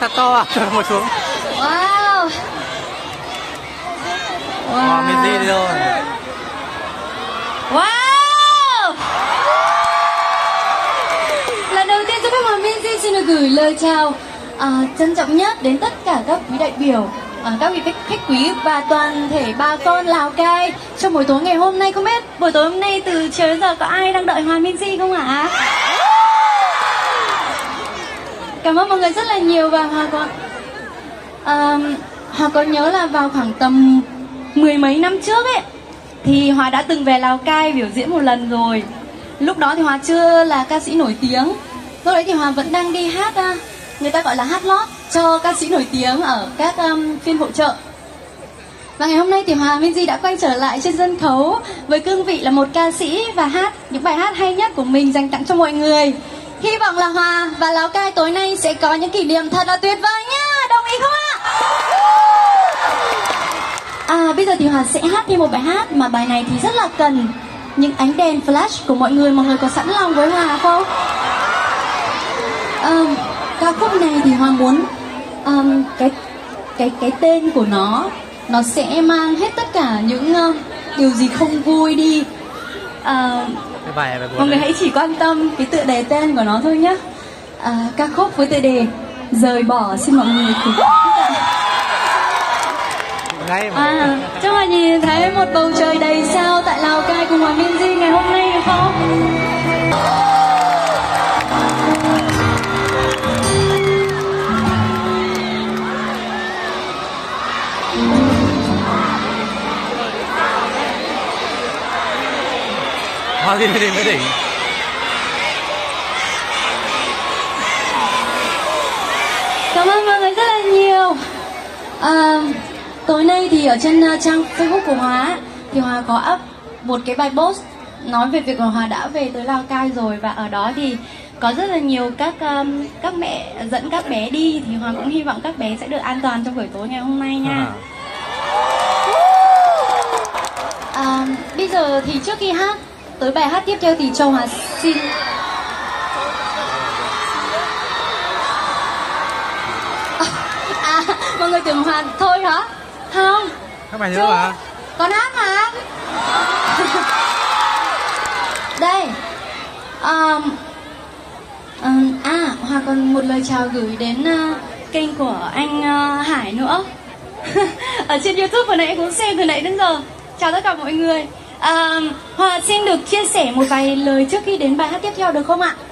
thật to à? Cho ngồi xuống. Wow. Wow, Minzy đi rồi. Wow. Lần đầu tiên cho phép Hòa Minzy xin được gửi lời chào trân trọng nhất đến tất cả các quý đại biểu, các vị khách quý và toàn thể bà con Lào Cai trong buổi tối ngày hôm nay. Không biết buổi tối hôm nay từ chiều đến giờ có ai đang đợi Hòa Minzy không ạ? Cảm ơn mọi người rất là nhiều. Và Hòa có nhớ là vào khoảng tầm 10 mấy năm trước ấy thì Hòa đã từng về Lào Cai biểu diễn một lần rồi. Lúc đó thì Hòa chưa là ca sĩ nổi tiếng. Lúc đấy thì Hòa vẫn đang đi hát, người ta gọi là hát lót cho ca sĩ nổi tiếng ở các phiên hội chợ. Và ngày hôm nay thì Hòa Minzy đã quay trở lại trên sân khấu với cương vị là một ca sĩ và hát những bài hát hay nhất của mình dành tặng cho mọi người. Hy vọng là Hòa và Lào Cai tối nay sẽ có những kỷ niệm thật là tuyệt vời nhá. Đồng ý không ạ? Bây giờ thì Hòa sẽ hát thêm một bài hát mà bài này thì rất là cần những ánh đèn flash của mọi người. Mọi người có sẵn lòng với Hòa không? Ca khúc này thì Hòa muốn cái tên của nó sẽ mang hết tất cả những điều gì không vui đi. Mọi người hãy chỉ quan tâm cái tựa đề tên của nó thôi nhé. Ca khúc với tựa đề Rời Bỏ. Xin mọi người cùng cho Hòa nhìn thấy một bầu trời đầy sao tại Lào Cai cùng Hòa Minzy ngày hôm nay được không? Hoa đi mới đỉnh. Cảm ơn mọi người rất là nhiều. Tối nay thì ở trên trang Facebook của Hòa thì Hòa có up một cái bài post nói về việc Hòa đã về tới Lào Cai rồi, và ở đó thì có rất là nhiều các mẹ dẫn các bé đi, thì Hòa cũng hy vọng các bé sẽ được an toàn trong buổi tối ngày hôm nay nha. Bây giờ thì trước khi hát tới bài hát tiếp theo thì Châu Hòa xin mọi người tưởng Hòa thôi hả? Không. Các bài nữa mà. Còn hát mà. Đây. Hòa còn một lời chào gửi đến kênh của anh Hải nữa. Ở trên YouTube vừa nãy cũng xem từ nãy đến giờ. Chào tất cả mọi người. Hòa xin được chia sẻ một vài lời trước khi đến bài hát tiếp theo được không ạ?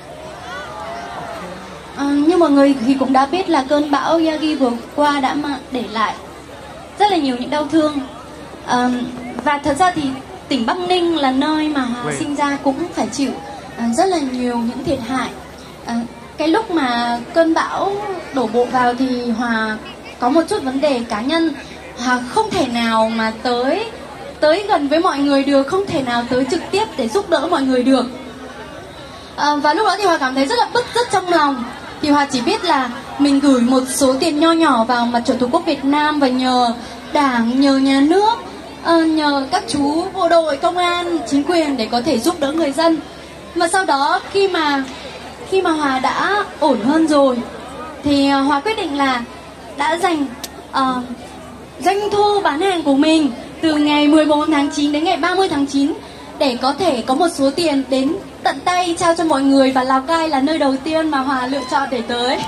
Như mọi người thì cũng đã biết là cơn bão Yagi vừa qua đã để lại rất là nhiều những đau thương. Và thật ra thì tỉnh Bắc Ninh là nơi mà Hòa sinh ra cũng phải chịu rất là nhiều những thiệt hại. Cái lúc mà cơn bão đổ bộ vào thì Hòa có một chút vấn đề cá nhân. Hòa không thể nào mà tới gần với mọi người được, không thể nào tới trực tiếp để giúp đỡ mọi người được. Và lúc đó thì Hòa cảm thấy rất là bứt rứt trong lòng. Thì Hòa chỉ biết là mình gửi một số tiền nho nhỏ vào Mặt trận Tổ quốc Việt Nam và nhờ Đảng, nhờ nhà nước, nhờ các chú bộ đội, công an, chính quyền để có thể giúp đỡ người dân. Mà sau đó khi mà Hòa đã ổn hơn rồi thì Hòa quyết định là đã dành doanh thu bán hàng của mình từ ngày 14 tháng 9 đến ngày 30 tháng 9 để có thể có một số tiền đến tận tay trao cho mọi người, và Lào Cai là nơi đầu tiên mà Hòa lựa chọn để tới.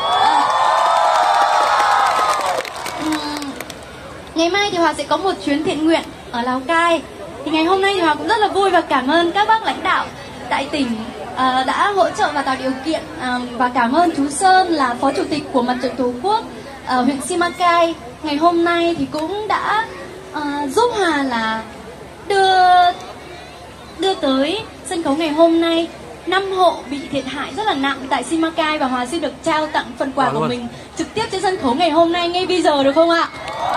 Ngày mai thì Hòa sẽ có một chuyến thiện nguyện ở Lào Cai. Thì ngày hôm nay thì Hòa cũng rất là vui và cảm ơn các bác lãnh đạo tại tỉnh đã hỗ trợ và tạo điều kiện, và cảm ơn chú Sơn là phó chủ tịch của Mặt trận Tổ quốc huyện Simacai. Ngày hôm nay thì cũng đã giúp Hòa là đưa tới sân khấu ngày hôm nay 5 hộ bị thiệt hại rất là nặng tại Simacai, và Hòa xin được trao tặng phần quà của mình trực tiếp trên sân khấu ngày hôm nay ngay bây giờ được không ạ?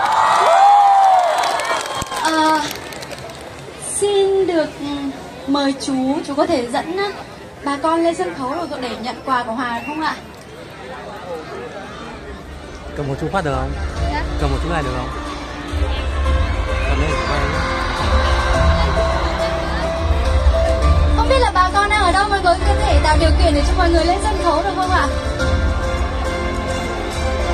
Xin được mời chú có thể dẫn bà con lên sân khấu rồi để nhận quà của Hòa được không ạ? Cầm một chú phát được không? Cầm một chú này được không? Cầm lên, không biết là bà con đang ở đâu, mọi người có thể tạo điều kiện để cho mọi người lên sân khấu được không ạ?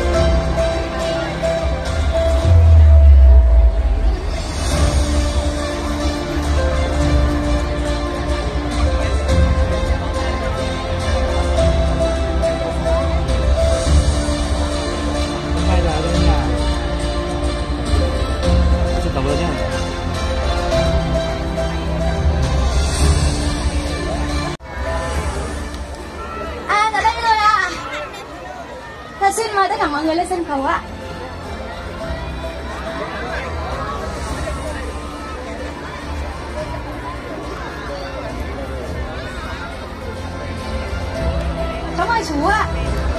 sân khấu ạ. Cảm ơn chú ạ.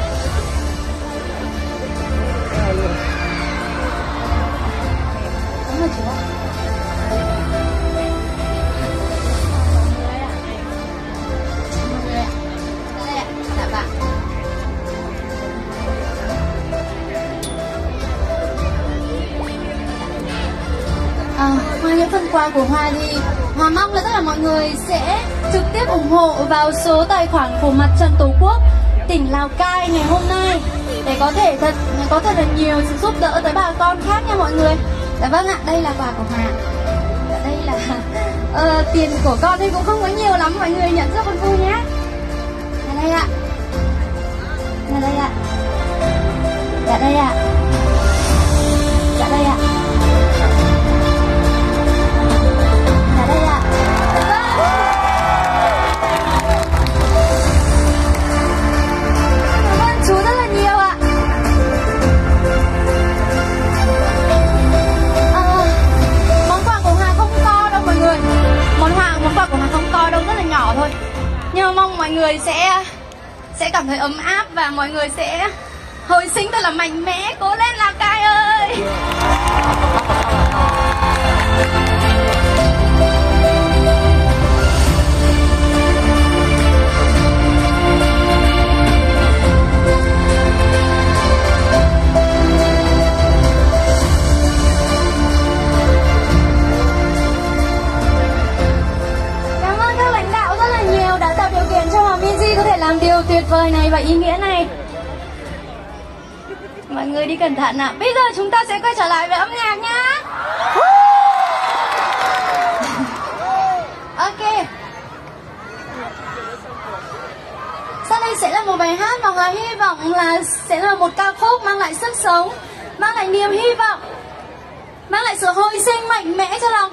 Cảm ơn chú ạ. Ngoài những phần quà của Hòa thì Hòa mong là tất cả mọi người sẽ trực tiếp ủng hộ vào số tài khoản của Mặt trận Tổ quốc tỉnh Lào Cai ngày hôm nay để có thật là nhiều sự giúp đỡ tới bà con khác nha mọi người. Dạ vâng ạ, đây là quà của Hòa. Dạ đây là tiền của con thì cũng không có nhiều lắm, mọi người nhận rất con vui nhé. Dạ đây ạ. Dạ đây ạ. Dạ đây ạ. Dạ đây ạ. Đây ạ. Cảm ơn chú rất là nhiều ạ. Món quà của Hà không to đâu mọi người. Món quà của Hà không to đâu, rất là nhỏ thôi. Nhưng mà mong mọi người sẽ cảm thấy ấm áp và mọi người sẽ hồi sinh thật là mạnh mẽ. Cố lên Lào Cai ơi. Có thể làm điều tuyệt vời này và ý nghĩa này. Mọi người đi cẩn thận ạ. Bây giờ chúng ta sẽ quay trở lại với âm nhạc nhá. Ok. Sau đây sẽ là một bài hát mà Hòa hy vọng là sẽ là một ca khúc mang lại sức sống, mang lại niềm hy vọng, mang lại sự hồi sinh mạnh mẽ cho lòng